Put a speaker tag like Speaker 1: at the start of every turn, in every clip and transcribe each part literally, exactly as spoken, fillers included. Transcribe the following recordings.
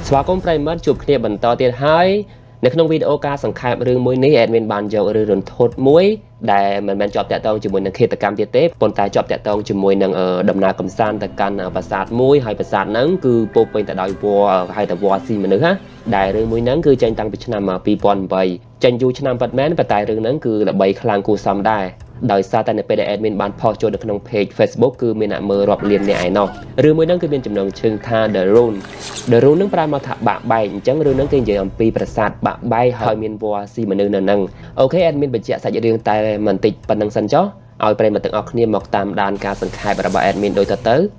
Speaker 1: สวาคมไพรมัดจูบเนียบันต่อเตียให้ในขนมวิดีโอการสังขารเรื่องมวยนี้แอดมินบานเจ้าเรื่องโทษมวยได้มันมันจอบแต่ต้องจมูกหนังเขตกรรมเตี้ยเต้ปนตายจอบแต่ต้องจมูกหนังเออดำนากำซานแต่การประสาทมวยให้ประสาทนั้นคือโปเป็นแต่ดาววัวให้แต่วัวซีมันนึกฮะได้เรื่องมวยนั้นคือใจตั้งปิชนามาปีปอนใบจันยูชนะปัดแมนแต่ตายเรื่องนั้นคือละใบคลางกูซ้ำได้โดยซาตานในเป็นแอดมินบานพอโจในขนมเพจ Facebook คือมีหน้ามือรอบเรียนในไอนอเรื่องมวยนั้นคือเป็นจำนวนเชิงท่าเดรูนเดรูนนั้นปลายมาถักบะใบจังเรื่องนั้นคือเยี่ยมปีประสาทบะใบหอยมีนวัวซีมันนึกนั่งโอเคแอดมินเป็นเจ้าสายเรื่องแต่มันติดปันนังสันจ้อเอาไปมาตึงออกเนี่ยหมอกตามดานการสังขารบระบาแอดมินโดยเตอร์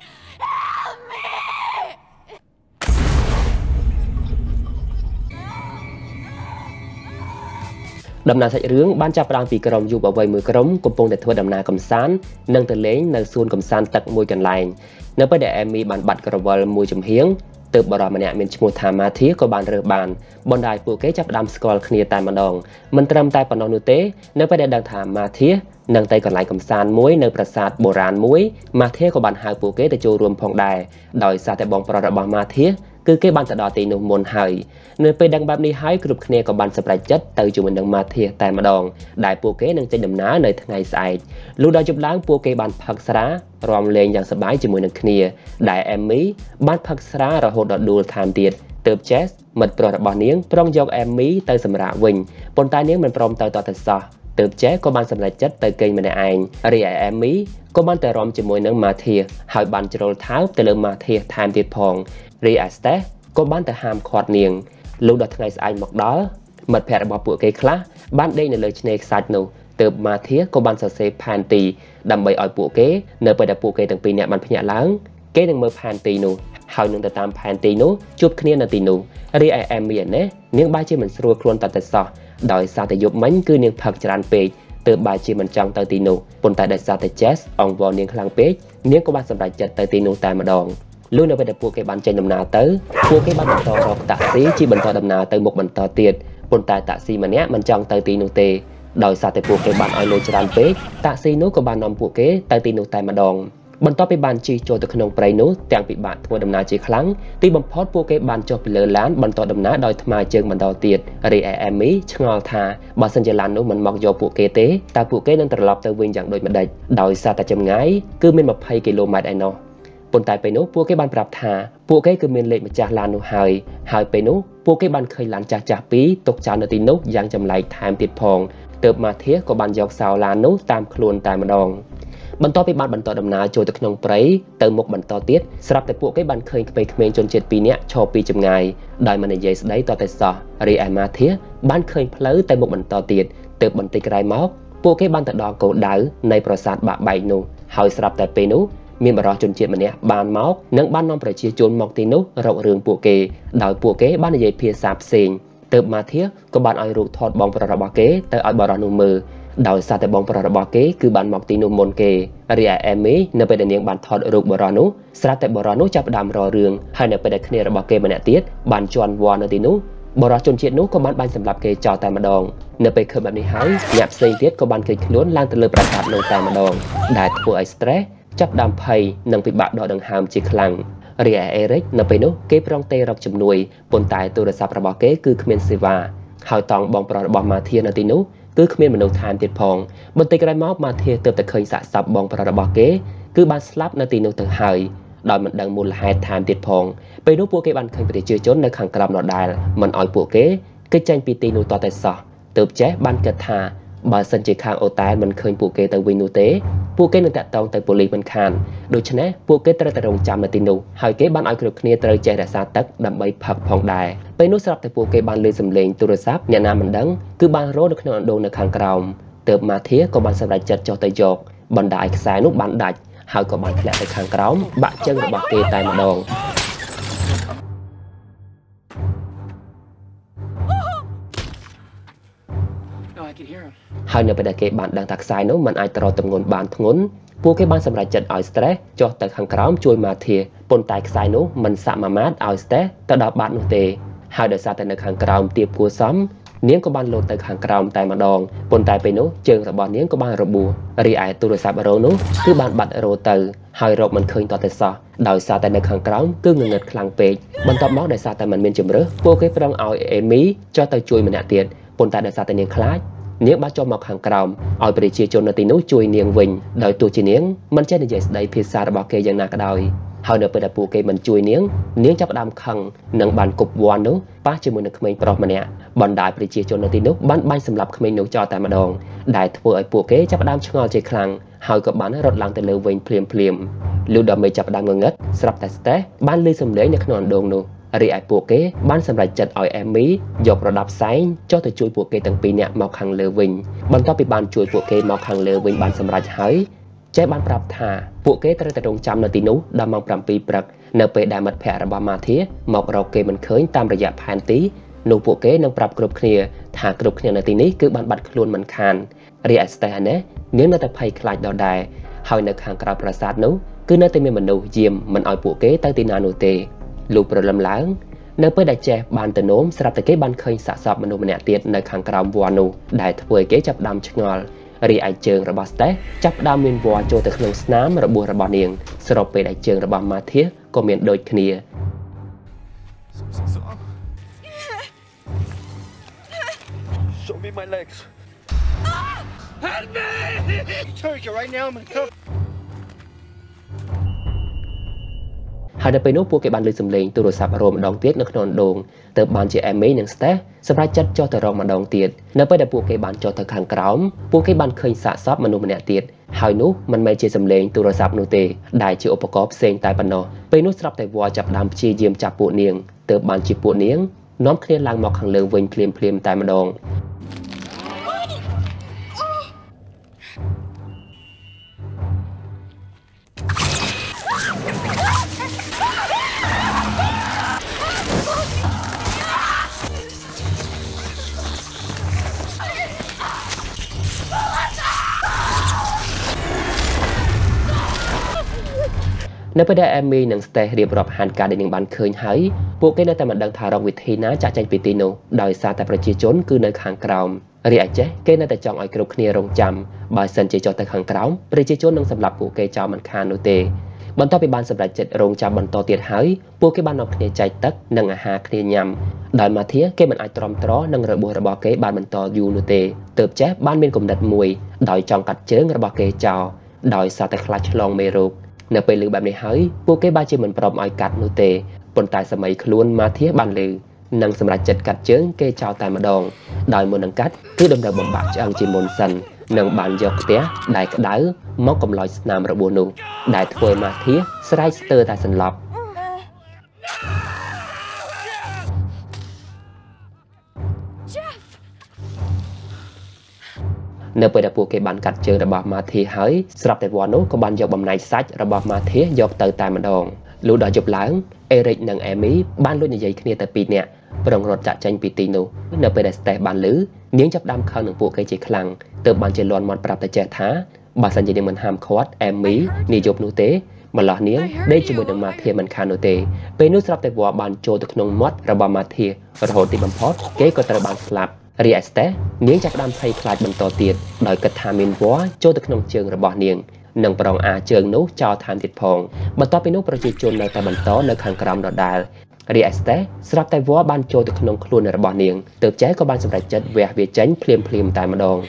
Speaker 1: ดำนาใส่เรื่องบ้านจับรางปีกรมอยู่บ่อยมือกรมกปงแต่ทัวดำนากำซานนั่งตะเล้งในส่วนกำซานตักมวยกันไลน์เนื้อประเดี๋ยวมีบันบัดกระวอลมวยจมเฮียงเติบบรอมันเนี่ยเป็นชมูธามาทีก็บานเรือบานบนได้ปูเกจับดำสกอลคเนียตายมันดองมันตรำตายปนนุเต้เนื้อประเดี๋ยวดังถามมาทีนั่งไตก่อนไลน์กำซานมวยในประสาทโบราณมวยมาเทีก็บานหายปูเกแต่โจรวมพองได้โดยซาแต่บองประระบมาทีคือเก็บบันตะดอตีนุมนหายเนื้อไปดังแบบนี้ให้กรุบเนียกับบันสปรายจัดเตยจูมันดังมาเทียแต่มาดองได้ปูเกนังใจดำน้าในทางไงสายลูกดาวจุบล้างปูเกบันพักสระรอมเลงอย่างสบายจูมันดังเนียได้แอมมี่บันพักสระเราหดดดูทานเตียดเติบเจสมัดปลอดบอลเนี้ยปรองยกแอมมี่เตยสำราวิงปนตายเนี้ยมันปรอมเตยต่อแต่ซอเติบเจสก็บันสำราจัดเตยเกยมันในไอเรียแอมมี่ก็บันแต่รอมจูมันดังมาเทียหายบันจโรลเท้าแต่เริ่มมาเทียทานเตียดพองเรียสเตก็บ้านแต่หามคอดเนียงลูกดอกไงสายหมอกดอมัดแผลบอปวดเกยคลาบ้านได้ในเลยชเนกสัตว์นูเติบมาเทียก็บ้านสเซพานตีดำใบอ่อยปวดเกเนอไปดับปวดเกตั้งปีเนี่ยมันพญาล้างเกดังเมื่อพานตีนูหายหนึ่งแต่ตามพานตีนูจูบเนียนตีนูเรียแอมเมียนเน่เนียงใบเชื่อมันสรัวครวนตัดแต่ซอโดยซาแต่ยุบมันคือเนียงผักจานเปย์เติบใบเชื่อมันจังเตตีนูปนแต่ได้ซาแต่เจสอองวอลเนียงคลังเปย์เนียงก็บ้านสำหรับจัดเตตีนูแต่มาดองลูกในไปแต่พวกเก็บบันใจดำนาเตอร์พวกเก็บบันต่อรอกตักซีจีบันต่อดำนาเตอร์หมกบันต่อเตียดปนตายตักซีมันเนี้ยมันจังเตอร์ตีนูเตโดยซาแต่พวกเก็บบันออยโลจรันเป๊กตักซีนู้ก็บันนอมพวกเก็บเตอร์ตีนูแต่มาดองบันต่อไปบันจีโจตะขนงไปนู้แต่งปีบาททัวดำนาจีครั้งตีบัมพอดพวกเก็บบันจบไปเลยล้านบันต่อดำนาโดยทมาเจิงบันต่อเตียดเรียแอมมี่ชงอลธาบาสัญญาณนู้มันมอกโยพวกเกเตแต่พวกเก็บนั้นตลอดเตอร์วิ่งอย่างโดยมันได้โดยซาแต่จำง่ายคือมันมาไพกิโลเมตรไอโนปนตายไปนู้พวกเก็บบันปรับธาพวกเก็บคือเมียนเล็กมาจากลานนูหายหายไปนู้พวกเก็บบันเคยหลันจากจากปีตกจานนตีนุยังจำไหลไทม์ติดพองเติบมาเทียก็บันยอกสาวลานนู้ตามคลวนตายมาดองบรรทอไปบันบรรทอดำนาโจตะขนงไพรเติมหมกบรรทอเตี้ยสำหรับแต่พวกเก็บบันเคยไปเขมรจนเจ็ดปีเนี้ยชอปีจำไงได้มาในเยสได้ต่อแต่สอเรียมาเทียบันเคยเพลย์แต่หมกบรรทอเตี้ยเติบบันติกไรมอกพวกเก็บบันตะดองโกดาวในประสาทบะใบนูหายสำหรับแต่ปีนู้มีบรอจนเจ็ดมันเนี้ยบานมอกนังบ้านน้องประเชียจนมอกตีนุเราเรื่องปวกเกดาวปวกเกบ้านในเยเพียสาบเสียงเติบมาเทียก็บ้านไอรูทอดบองประระบาเกแต่ไอบรอนูมือดาวซาแต่บองประระบาเกคือบ้านมอกตีนุมนเกเรียแอมมี่เนไปเดียงบ้านทอดรูบรอนุสระแต่บรอนุจับดำรอเรื่องให้เนไปได้เคลียระบาเกมันเนี้ยบ้านจวนวานตีนุบรอจนเจ็ดนุก็บ้านบ้านสำหรับเกจอแต่มาดองเนไปเคยแบบนี้หายหยาบเสียงเทียก็บ้านเคยขลุ่นล่างตะเลยประกาศลงแต่มาดองได้ทัวไอสเตรจับดำไพ่นังปิบะดอดังหามจีคลังเรียเอริกนไปนู้เก็บรองเตรับจำนวนปนตายตัวสับระบาเกคือเขมรเซวาหายตองบองปลอดบอมมาเทียนตินุคือเขมรมนุษย์ทานติดพองบนตีกระไรมอกมาเทียเติมแต่เคยสะสับบองปลอดบาเกคือบานสลับนตินุถึงหายดอยมันดังมูลหายทานติดพองไปนู้พวกเก็บันเคยไปเจอจนในขังกรามนอดายมันอ่อยพวกเกก็จังปีตินุต่อแต่สอเติมแจ๊บันกระทาบาสันจิคางโอตายมันเคยปลูกเกตวินูเตปลูกเกนึงแต่ตองแต่ปุลีมันคานโดยฉะนั้นปลูกเกตระแต่รงจำในตินูหายเกบันเอากรุบเนียตระเจรสาตักดำใบผักพองได้ไปนุสลับแต่ปลูกเกบันเลยสำเร็จตุรศัพท์เนี่ยนามันดังคือบานโรดขนมโดนในคางกราวเติบมาเทียก็บันสำหรับจัดจอตยกบันไดสายนุบันดัดหายก็บันแผลในคางกราวบะเจิงระบาเกตายมาดองหายเนื้อไปได้เก็บบ้านดังตักสายนู้มันไอตรอตำงนบ้านทงนพวกเก็บบ้านสำหรับจัดออยสเตรจอแต่ขังกราวช่วยมาเทียปนตายสายนู้มันสามารถออยสเตรแต่ดอกบ้านนู้เตหายเดือดซาแต่ในขังกราวเตียบกัวซ้ำនាងក៏បានលោតទៅខាងក្រោមតែម្ដងប៉ុន្តែពេលនោះជើងរបស់នាងក៏បានរបួសរីឯទូរស័ព្ទរោនោះគឺបានបាត់រោទៅហើយរកមិនឃើញតតែសោះដោយសារតែនៅខាងក្រោមគឺងងឹតខ្លាំងពេកបន្ទាប់មកដោយសារតែมันមានជំរើសពួកគេប្រឹងឲ្យអេមីចុះទៅជួយម្នាក់ទៀតប៉ុន្តែដោយសារតែនាងខ្លាចនាងបានចុះមកខាងក្រោមឲ្យប្រជាជននៅទីនោះជួយនាងវិញដោយទោះជានាងមិនចេះនិយាយស្ដីភាសារបស់គេយ៉ាងណាក៏ដោយហើយនៅពេលដែលពួកគេមិនជួយនាងនាងចាប់ផ្ដើមខឹងនិងបានគប់វ័ននោះប៉ះជាមួយនឹងក្មេងប្រុសម្នាក់បណ្ដាលប្រជាជននៅទីនោះបានបាញ់សម្លាប់ក្មេងនោះចោលតែម្ដងដែលធ្វើឲ្យពួកគេចាប់ផ្ដើមឆ្ងល់ជាខ្លាំងហើយក៏បានរត់ឡើងទៅលើវិញភ្លាមភ្លាមលុះដល់មេចាប់ផ្ដើមងងឹតស្រាប់តែស្តេសបានលឺសំឡេងនៅក្នុងអណ្ដូងនោះរីឯពួកគេបានសម្រេចចិត្តឲ្យអេមីយកប្រដាប់ផ្សែងចុះទៅជួយពួកគេទាំងពីរនាក់មកខាងលើវិញបន្ទាប់ពីបានជួយពួកគេមកខាងលើវិញបានសម្រេចហើយចេះបានប្រាប់ថាពួកគេត្រូវតែរងចាំនៅទីនោះដល់ម៉ោងប្រាំពីរព្រឹកនៅពេលដែលមិត្តភ័ក្តិរបស់ម៉ាធាមករកគេមិនឃើញតាមរយៈផែនទីនោះពួកគេនឹងប្រាប់គ្រប់គ្នាថាគ្រប់គ្នានៅទីនេះគឺបានបាត់ខ្លួនមិនខានរីឯស្តេសនេះនាងនៅតែភ័យខ្លាចដល់ដែរហើយនៅខាងក្រៅប្រាសាទនោះគឺនៅតែមានមនុស្សយាមមិនឲ្យពួកគេទៅទីណានោះទេលុះព្រលឹមឡើងនៅពេលដែលចេះបានទៅនោមស្រាប់តែគេបានឃើញសាកសពមនុស្សម្នាក់ទៀតនៅខាងក្រោមវត្តនោះដែលធ្វើឲ្យគេចាប់ដើមឆ្ងល់រីឯជើងរបស់ស្តេសចាប់ដើមមានវល្លិចូលទៅក្នុងស្នាមរបួសរបស់នាងស្របពេលដែលជើងរបស់ម៉ាធាក៏មានដូចគ្នា
Speaker 2: Show me my legs. Help me! Turk you right now, I'm in cuff.
Speaker 1: ហើយដល់ពេលនោះពួកគេបានលើកសំឡេងទូរស័ព្ទរោម្ដងទៀតនៅក្នុងដងទើបបានជាអេមីនិងស្តេសសម្រាប់ចាត់ចុះទៅរកម្ដងទៀតនៅពេលដែលពួកគេបានចុះទៅខាងក្រោមពួកគេបានឃើញសាកសពមនុស្សម្នាក់ទៀតហើយនោះមិនមែនជាសំឡេងទូរស័ព្ទនោះទេដែលជាឧបករណ៍ផ្សេងតែប៉ុណ្ណោះពេលនោះស្រាប់តែវល់ចាប់ដើមព្យាយាមចាប់ពួកនាងទើបបានជាពួកនាងនាំគ្នាឡើងមកខាងលើវិញភ្លាមភ្លាមតែម្ដងនៅពេលដែលអេមីនិងស្តេសរៀបរាប់ហានការដែលនាងបានឃើញហើយពួកគេនៅតែមិនដឹងថារកវិធីណាចាក់ចេញពីទីនោះដោយសារតែប្រជាជនគឺនៅខាងក្រោមរីឯចេះគេនៅតែចង់ឲ្យគ្រប់គ្នារងចាំបើសិនជាចុះទៅខាងក្រោមប្រជាជននឹងសម្លាប់ពួកគេចោលមិនខាននោះទេបន្ទាប់ពីបានសម្រេចចិត្តរងចាំបន្តទៀតហើយពួកគេបាននាំគ្នាចែកទឹកនិងអាហារគ្នាញ៉ាំដោយម៉ាធាគេមិនអាចទ្រាំទ្រនឹងរបួសរបស់គេបានបន្តយូរនោះទេទើបចេះបានមានគំនិតមួយដោយចង់កាត់ជើងរបស់គេចោលដោយសារតែខ្លាចឆ្លងមេរោគនៅពេលឮបែបនេះហើយពួកគេបានជាមិនព្រមឲ្យកាត់នោះទេប៉ុន្តែសម័យខ្លួនម៉ាធាបានឮនិងសម្រេចចិត្តកាត់ជើងគេចោលតែម្ដងដោយមុននឹងកាត់គឺដំណើរបំបាក់ឆ្អឹងជាមុនសិននិងបានយកផ្ទះដែលក្តៅមកកំឡោចស្នាមរបួសនោះដែលធ្វើម៉ាធាស្រែកស្ទើរតែសន្លប់នៅពេលដែលពួកគេបានកាត់ជើងរបស់ម៉ាធាហើយស្រាប់តែវត្តនោះក៏បានយកបំណែកសាច់របស់ម៉ាធាយកទៅតែម្ដងលុះដល់យប់ឡើងអេរិកនិងអេមីបានលួចនិយាយគ្នាទៅពីរនាក់ប្រងរត់ចាក់ចេញពីទីនោះនៅពេលដែលស្តេសបានឮនាងចាប់ដើមខឹងនឹងពួកគេជាខ្លាំងទើបបានជាលន់មាត់ប្រាប់តែចេះថាបើសិនជានាងមិនហាមឃាត់អេមីនាយប់នោះទេម្លោះនាងដេកជាមួយនឹងម៉ាធាមិនខាននោះទេពេលនោះស្រាប់តែវត្តបានចូលទៅក្នុងមាត់របស់ម៉ាធារហូតទីបំផុតគេក៏ត្រូវបានស្លាប់រីឯស្តេសនាងចាប់ផ្ដើមភ័យខ្លាចបន្តទៀតដោយគិតថាមានវល្លិចូលទៅក្នុងជើងរបស់នាងនិងប្រងអាជើងនោះចោលថែមទៀតផងបន្ទាប់ពីនោះប្រជាជននៅតែបន្តនៅខាងក្រោមដដែលរីឯស្តេសស្រាប់តែវល្លិបានចូលទៅក្នុងខ្លួនរបស់នាងទើបចែក៏បានសម្រេចចិត្តវះវាចេញភ្លាមភ្លាមតែម្ដង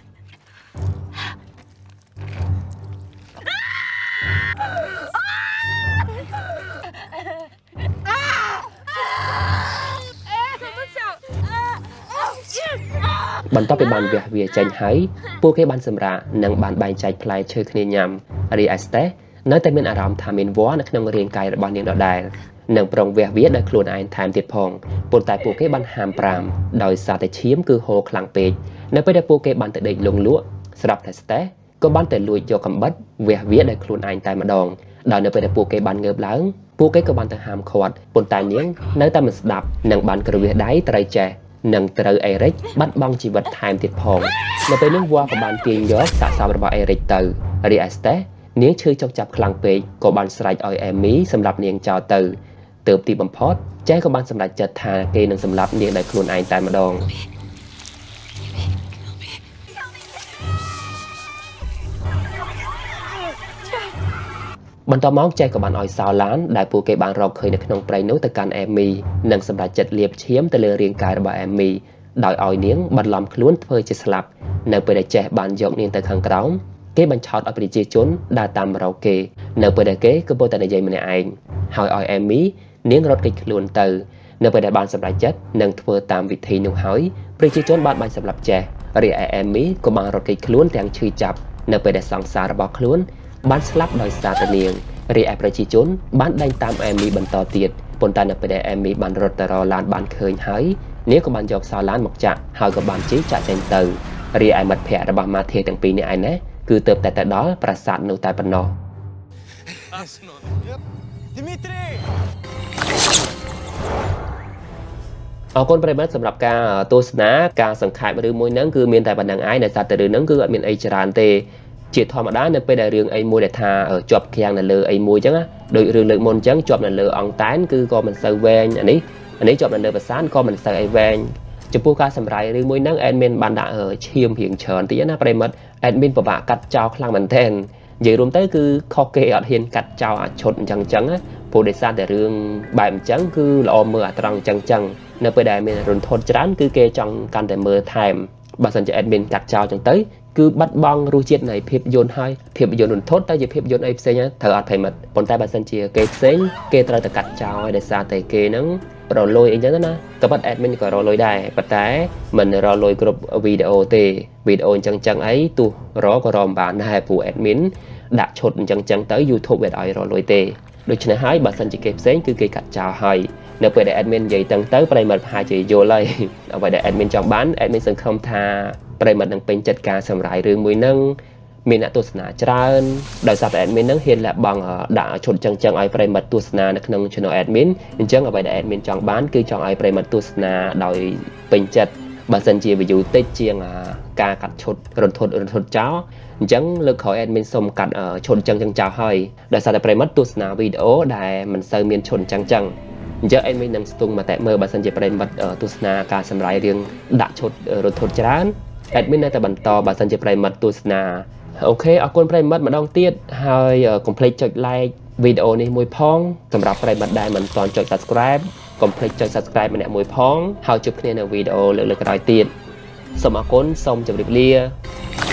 Speaker 1: បន្ទាប់ពីបានវះវាចេញហើយពួកគេបានសម្រាកនិងបានបែងចែកផ្លែឈើគ្នាញ៉ាំរីឯស្តេសនៅតែមានអារម្មណ៍ថាមានវល្លិនៅក្នុងរាងកាយរបស់នាងដដែលនិងប្រុងវះវាដោយខ្លួនឯងថែមទៀតផងប៉ុន្តែពួកគេបានហាមប្រាមដោយសារតែឈាមគឺហូរខ្លាំងពេកនៅពេលដែលពួកគេបានទៅដេកលងលក់ស្រាប់តែស្តេសក៏បានទៅលួចយកកំបិតវះវាដោយខ្លួនឯងតែម្ដងដោយនៅពេលដែលពួកគេបានងើបឡើងពួកគេក៏បានទៅហាមឃាត់ប៉ុន្តែនាងនៅតែមិនស្ដាប់និងបានគ្រវាសដៃត្រូវចេះនិងត្រូវអេរិកបាត់បង់ជីវិតថែមទៀតផងនៅពេលនោះវ៉ាក៏បានទាញយកសាកសពរបស់អេរិកទៅរីឯស្តេសនាងឈឺចុកចាប់ខ្លាំងពេកក៏បានស្រែកឲ្យអេមីសម្រាប់នាងចោលទៅទើបទីបំផុតចេះក៏បានសម្រេចចិត្តថាគេនឹងសម្លាប់នាងដោយខ្លួនឯងតែម្ដងបន្តមកចេះក៏បានឲ្យសោឡានដែលពួកគេបានរកឃើញនៅក្នុងព្រៃនោះទៅកាន់អេមីនិងសម្រាប់ចិត្តលាបឈាមទៅលើរាងកាយរបស់អេមីដោយឲ្យនាងបន្លំខ្លួនធ្វើជាស្លាប់នៅពេលដែលចេះបានយកនាងទៅខាងក្រោមគេបញ្ឆោតឲ្យប្រជាជនដើរតាមរកគេនៅពេលដែលគេគឺពោលតែនិយាយម្នាក់ឯងហើយឲ្យអេមីនាងរត់គេចខ្លួនទៅនៅពេលដែលបានសម្រេចចិត្តនឹងធ្វើតាមវិធីនោះហើយប្រជាជនបានបាញ់សម្លាប់ចេះរីឯអេមីក៏បានរត់គេចខ្លួនទាំងឈឺចាប់នៅពេលដែលសង្សាររបស់ខ្លួនបានស្លាប់ដោយសារតែនាងរីឯប្រជាជនបានដេញតាមអេមីបន្តទៀតប៉ុន្តែនៅពេលដែលអេមីបានរត់ទៅរកឡានបានឃើញហើយនាងក៏បានយកសោឡានមកចាក់ហើយក៏បានជិះចាក់ចេញទៅរីឯមិត្តភ័ក្តិរបស់ម៉ាធាទាំងពីរនេះឯណេះគឺទៅតែទៅដល់ប្រាសាទនោះតែប៉ុណ្ណោះ
Speaker 2: Dimitri
Speaker 1: អរគុណប្រិយមិត្តសម្រាប់ការទស្សនាការសង្ខេបរឿងមួយហ្នឹងគឺមានតែប៉ុណ្្នឹងឯងដែលសារតែរឿងហ្នឹងគឺអត់មានអីច្រើនទេជាធម្មតានៅពេលដែលរឿងអីមួយដែលថាជាប់ឃ្លាំងនៅលើអីមួយអញ្ចឹងណាដូចរឿងលើកមុនអញ្ចឹងជាប់នៅលើអង្តែនគឺក៏មិនសូវវែងអានេះអានេះជាប់នៅលើប្រាសាទក៏មិនសូវអីវែងចំពោះការសម្រាយរឿងមួយហ្នឹងអេដមីនបានដាក់ឈាមរៀងច្រើនតិចណាប្រិយមិត្តអេដមីនពិបាកកាត់ចោលខ្លាំងមែនទែននិយាយរួមទៅគឺខុសគេអត់ហ៊ានកាត់ចោលអាឈុតអញ្ចឹងអញ្ចឹងណាព្រោះដោយសារតែរឿងបែបអញ្ចឹងគឺល្អមើលអាត្រង់អញ្ចឹងអញ្ចឹងនៅពេលដែលមានរន្ធត់ច្រើនគឺគេចង់កាន់តែមើលថែមបើសិនជាអេដមីនកាត់ចោលអញ្ចឹងទៅគឺបាត់បង់រសជាតិនៃភាពយន្តហើយភាពយន្តរន្ធត់តែជាភាពយន្តអីផ្សេងត្រូវអត់ប្រិមិត្តប៉ុន្តែបើសិនជាគេផ្សេងគេត្រូវតែកាត់ចោលហើយដោយសារតែគេហ្នឹងរលួយអីចឹងណាក៏ប៉ុន្តែ admin ក៏រលួយដែរប៉ុន្តែមិនរលួយគ្រប់វីដេអូទេវីដេអូអញ្ចឹងចឹងអីទោះរក៏រមិនបានដែរព្រោះ admin ដាក់ឈុតអញ្ចឹងចឹងទៅ YouTube វាអត់ឲ្យរលួយទេដូច្នេះហើយបើសិនជាគេផ្សេងគឺគេកាត់ចោលហើយនៅពេលដែល admin និយាយទាំងទៅប្រិមិត្តប្រហែលជាយល់ហើយអ្វីដែល admin ចង់បាន admin សង្ឃឹមថាប្រិមិត្តនឹងពេញចិត្តការសម្រាយរឿងមួយហ្នឹងមានអ្នកទស្សនាច្រើនដោយសារតែ admin ហ្នឹងហ៊ានលះបង់ដាក់ឈុតចឹងចឹងឲ្យប្រិមិត្តទស្សនានៅក្នុង channel admin អញ្ចឹងអ្វីដែល admin ចង់បានគឺចង់ឲ្យប្រិមិត្តទស្សនាដោយពេញចិត្តបើសិនជា view តិចជាងការកាត់ឈុតរន្ធត់រន្ធត់ចោលអញ្ចឹងលើកក្រោយ admin សុំកាត់ឈុតចឹងចឹងចោលហើយដោយសារតែប្រិមិត្តទស្សនាវីដេអូដែលមិនសូវមានឈុតចឹងចឹងអញ្ចឹង admin នឹងស្ទង់មកតែមើលបើសិនជាប្រិមិត្តទស្សនាការសម្រាយរឿងដាក់ឈុតរន្ធត់ច្រើន admin នៅតែបន្តបើសិនជាប្រិមិត្តទស្សនាអូខេអរគុណប្រិមិត្តម្ដងទៀតហើយកុំភ្លេចចុច like វីដេអូនេះមួយផងសម្រាប់ប្រិមិត្តដែលមិនទាន់ចុច subscribe កុំភ្លេចចុច subscribe ម្នាក់មួយផងហើយជួបគ្នានៅវីដេអូលើកៗក្រោយទៀតសូមអរគុណសូមជម្រាបលា